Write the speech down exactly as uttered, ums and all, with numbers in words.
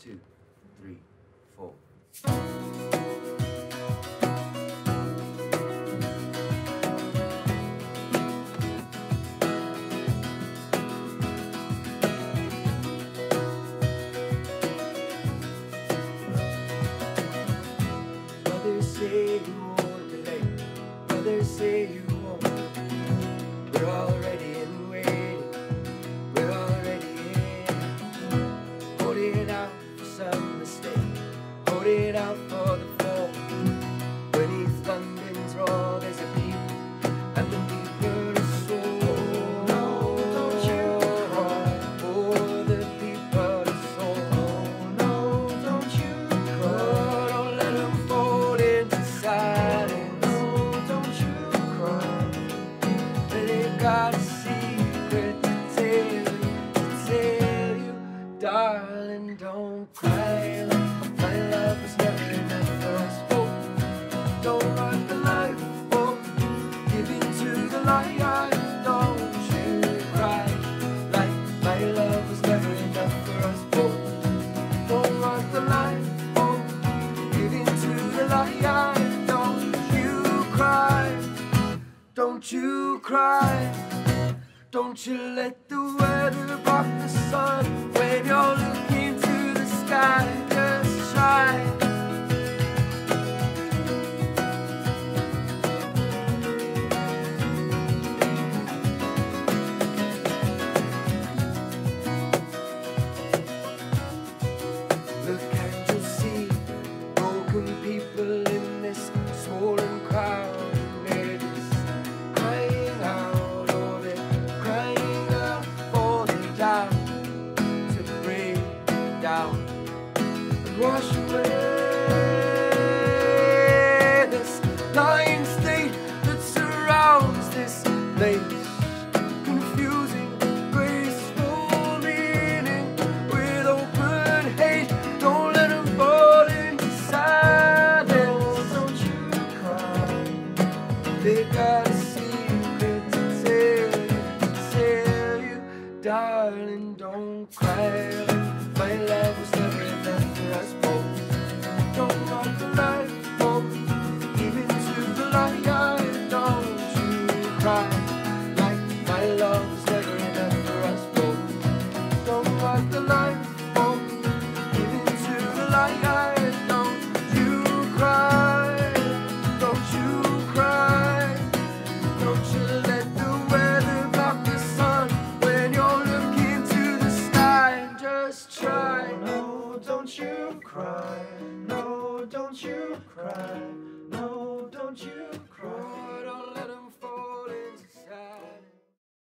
two, three, four. Others say you won't delay, others say you won't. We're already in waiting, we're already in. Holding out for some mistake, holding out for the fall. Beneath London's roar there's a beat, and the people are soul. No, don't you cry, oh the people are soul. Oh no, don't you cry, don't let them fall into silence. No, don't you cry, they've got a secret to tell you, to tell you, darling, don't cry. My love was never enough for us both. Don't run the lifeboat, give in to the light. Don't you cry, like my love was never enough for us both. Don't run the lifeboat, give in to the light. Don't you cry, don't you cry. Don't you let the weather block the sun when you're looking to the sky. Just try. Look and you'll see broken people in this swollen crowd. They're just crying out, oh they're crying out for the down to break down and wash away this lying state that surrounds this place. Confusing graceful meaning with open hate. Don't let them fall into silence. Don't you cry, they got a secret to tell you, to tell you, darling, don't cry. My love was never enough for us both. Don't want the lifeboat, even to the light. Don't you cry, like my love was never enough for us both. Don't want the lifeboat, even to the light. Don't you cry, don't you cry. Don't you let the weather block the sun when you're looking to the sky. Just try. No, don't you cry. No, don't you cry.